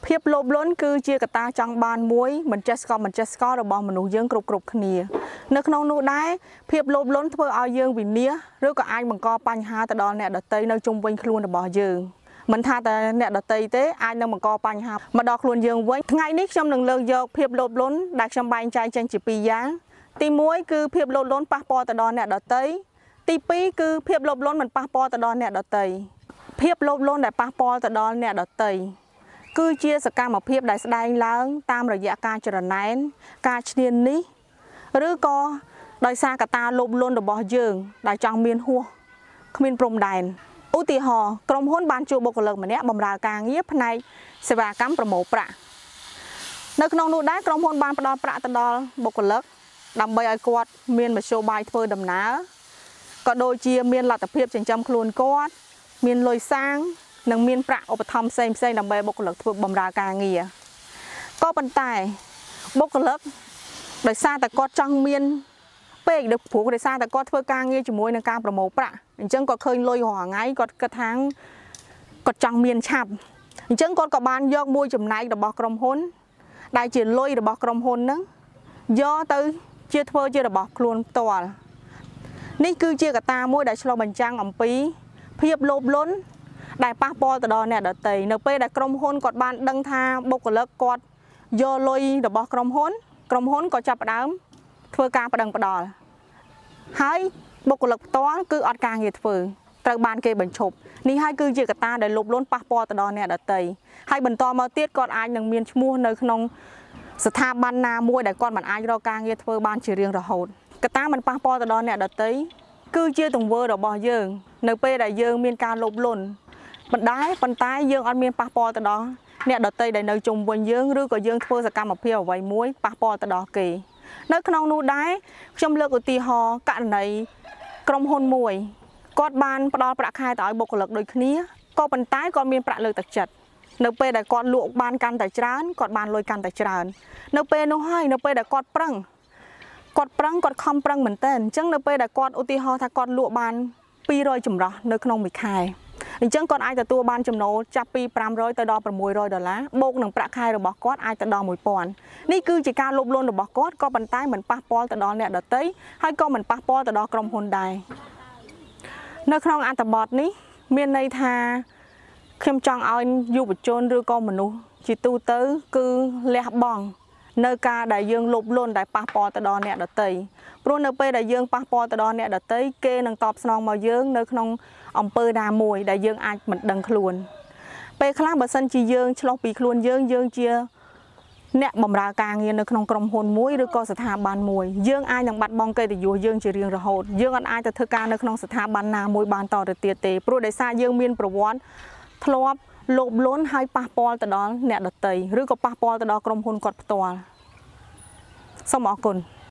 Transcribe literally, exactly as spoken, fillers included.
ភាពលោភលន់គឺជាកត្តាចង់បានមួយមិនចេះស្កប់មិនចេះស្កល់របស់មនុស្សយើងគ្រប់គ្រប់គ្នានៅក្នុងនោះដែរភាពលោភលន់ធ្វើឲ្យយើងវិនាសឬក៏អាចបង្កបញ្ហាទៅដល់អ្នកដទៃនៅជុំវិញខ្លួនរបស់យើងមិនថាតែអ្នកដទៃទេអាចនឹងបង្កបញ្ហាមកដល់ខ្លួនយើងវិញថ្ងៃនេះខ្ញុំនឹងលើកយកភាពលោភលន់ដែលខ្ញុំបែងចែកចេញជាពីរយ៉ាងទីមួយគឺភាពលោភលន់ប៉ះពាល់ទៅដល់អ្នកដទៃទីពីរគឺភាពលោភលន់មិនប៉ះពាល់ទៅដល់អ្នកដទៃភាពលោភលន់ដែលប៉ះពាល់ទៅដល់អ្នកដទៃគឺជាសកម្មភាពដែលស្ដែងឡើងតាមរយៈការចរណែនការឈ្នានីសឬក៏ដោយសារកត្តាលោភលន់របស់យើងដែលចង់មានហួសគ្មានព្រំដែនឧទាហរណ៍ក្រុមហ៊ុនបានជួលបុគ្គលិកម្នាក់បម្រើការងារផ្នែកសេវាកម្មប្រមូលប្រាក់នៅក្នុងនោះដែរក្រុមហ៊ុនបានផ្ដល់ប្រាក់ទៅដល់បុគ្គលិកដើម្បីឲ្យគាត់មានមធ្យោបាយធ្វើដំណើរក៏ដូចជាមានលទ្ធភាពចិញ្ចឹមខ្លួនគាត់មានលុយសាងនិងមានប្រាក់ឧបត្ថម្ភផ្សេងផ្សេងដើម្បីបុគ្គលិកធ្វើបម្រើការងារក៏ប៉ុន្តែបុគ្គលិកដោយសារតែគាត់ចង់មានពេកដូចព្រោះដោយសារតែគាត់ធ្វើការងារជាមួយនឹងការប្រមូលប្រាក់អញ្ចឹងគាត់ឃើញលុយរាល់ថ្ងៃគាត់គិតថាគាត់ចង់មានឆាប់អញ្ចឹងគាត់ក៏បានយកមួយចំណែករបស់ក្រុមហ៊ុនដែលជាលុយរបស់ក្រុមហ៊ុនហ្នឹងយកទៅជាធ្វើជារបស់ខ្លួនផ្ទាល់នេះគឺជាកត្តាមួយដែលឆ្លុះបញ្ចាំងអំពីភាពលោភលន់ដែលប៉ះពាល់ទៅដល់អ្នកដទៃនៅពេលដែលក្រុមហ៊ុនគាត់បានដឹងថាបុគ្គលិកគាត់យកលុយរបស់ក្រុមហ៊ុនក្រុមហ៊ុនក៏ចាប់ផ្ដើមធ្វើការប្តឹងផ្ដាល់ហើយបុគ្គលិកផ្ទាល់គឺអត់ការងារធ្វើត្រូវបានគេបញ្ឈប់នេះហើយគឺជាកត្តាដែលលោភលន់ប៉ះពាល់ទៅដល់អ្នកដទៃហើយបន្តមកទៀតគាត់អាចនឹងមានឈ្មោះនៅក្នុងស្ថាប័នណាមួយដែលគាត់មិនអាចរកការងារធ្វើបានជារៀងរហូតកត្តាមិនប៉ះពាល់ទៅដល់អ្នកដទៃគឺជាទង្វើរបស់យើងនៅពេលដែលយើងមានការលោភលន់បណ្ដាប៉ុន្តែយើងអត់មានប៉ះពាល់ទៅដល់អ្នកដទៃដែលនៅជុំវិញយើងឬក៏យើងធ្វើសកម្មភាពអ្វីមួយប៉ះពាល់ទៅដល់គេនៅក្នុងនោះដែរខ្ញុំលើកឧទាហរណ៍ករណីក្រុមហ៊ុនមួយគាត់បានផ្ដល់ប្រាក់ខែទៅឲ្យបុគ្គលិកដូចគ្នាក៏ប៉ុន្តែគាត់មានប្រាក់លើកទឹកចិត្តនៅពេលដែលគាត់លក់បានកាន់តែច្រើនគាត់បានលុយកាន់តែច្រើននៅពេលនោះហើយនៅពេលដែលគាត់ប្រឹងគាត់ប្រឹងគាត់ខំប្រឹងមែនតើអញ្ចឹងនៅពេលដែលគាត់ឧទាហរណ៍ថាគាត់លក់បានពីររយចម្រោះនៅក្នុងមួយខែអញ្ចឹងគាត់អាចទទួលបានចំណូលចាប់ពីប្រាំរយទៅដល់ប្រាំមួយរយដុល្លារបូកនឹងប្រាក់ខែរបស់គាត់អាចទៅដល់មួយពាន់នេះគឺជាការលោភលន់របស់គាត់ក៏ប៉ុន្តែមិនប៉ះពាល់ទៅដល់អ្នកដទៃហើយក៏មិនប៉ះពាល់ទៅដល់ក្រុមហ៊ុនដែរនៅក្នុងអត្ថបទនេះមានន័យថាខ្ញុំចង់ឲ្យយុវជនឬក៏មនុស្សជាទូទៅគឺលះបង់នៅការដែលយើងលោភលន់ដែលប៉ះពាល់ទៅដល់អ្នកដទៃព្រោះនៅពេលដែលយើងប៉ះពាល់ទៅដល់អ្នកដទៃគេនឹងតបស្នងមកយើងនៅក្នុងអំពើណាមួយដែលយើងអាចមិនដឹងខ្លួនពេលខ្លះបើសិនជាយើងឆ្លោះពីខ្លួនយើងយើងជាអ្នកបម្រើការងារនៅក្នុងក្រុមហ៊ុនមួយឬក៏ស្ថាប័នមួយយើងអាចនឹងបាត់បង់កិត្តិយសយើងជារៀងរហូតយើងអត់អាចទៅធ្វើការនៅក្នុងស្ថាប័នណាមួយបានតទៅទៀតទេព្រោះដោយសារយើងមានប្រវត្តិធ្លាប់លោភលន់ហើយប៉ះពាល់ទៅដល់អ្នកដទៃឬក៏ប៉ះពាល់ទៅដល់ក្រុមហ៊ុនគាត់ផ្ទាល់សូមអរគុណ